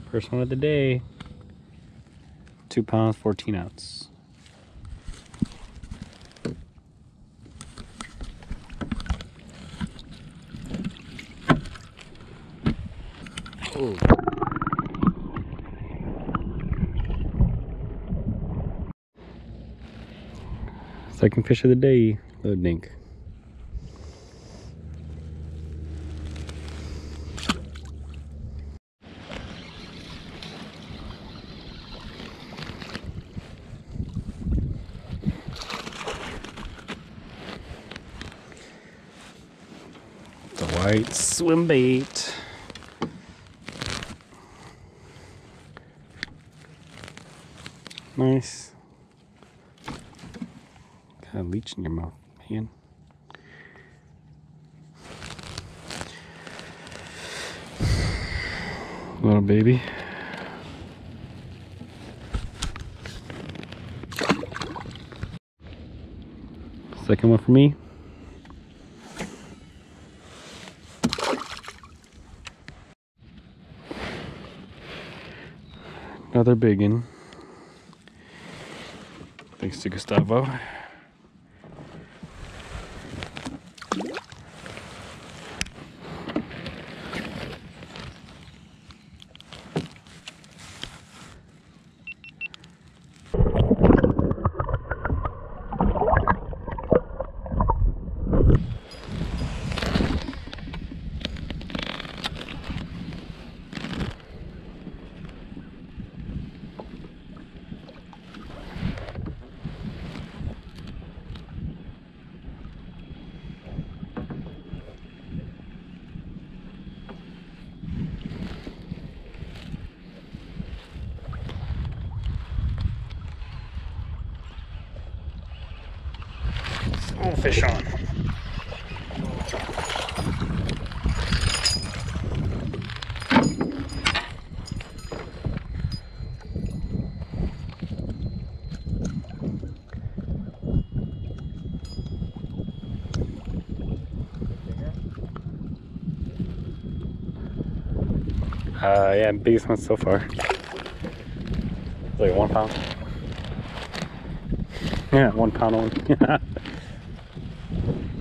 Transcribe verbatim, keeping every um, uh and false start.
First one of the day. Two pounds, fourteen ounce. Oh. Second fish of the day, the dink. The white swim bait. Nice. Got a leech in your mouth, man. Little baby. Second one for me. Another big one. Thanks to Gustavo. Small fish on. Uh, yeah, biggest one so far. It's like one pound. Yeah, one pound on.